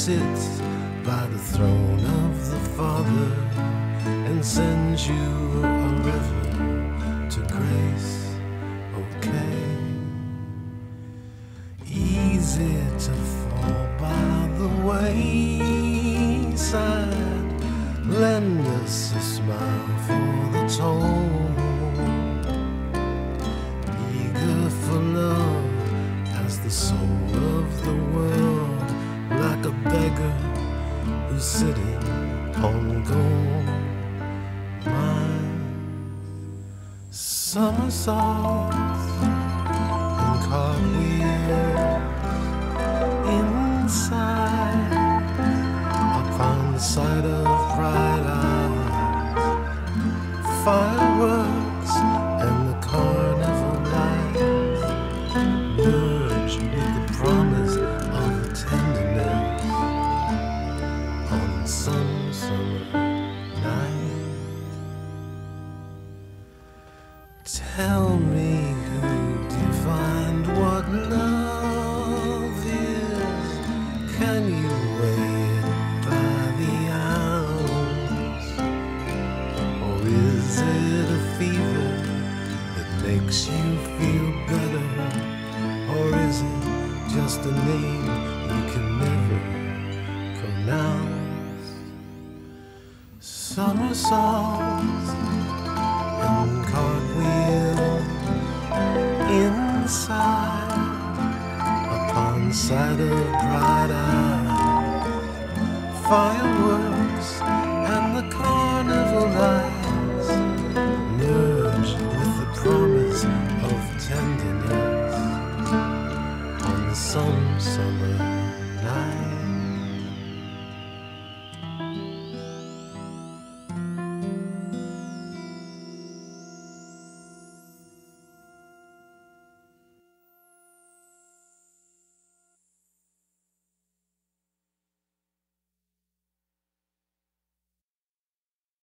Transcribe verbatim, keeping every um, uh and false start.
sits by the throne of the Father and sends you a river to grace. Okay, easy to fall by the wayside. Lend us a smile for the toll. Eager for love as the soul of the world, like a beggar who's sitting on gold mines. Somersaults and cartwheels inside, upon the side of bright eyes, fireworks and the carnival lights merge with the promise of tenderness on some summer night. Tell me who defined what love is. Can you wait by the hours? Or is it a fever that makes you feel better? Or is it just a name you can never pronounce? Somersaults and cartwheels inside, upon sight of bright eyes, fireworks and the carnival lights merge with the promise of tenderness on some summer night.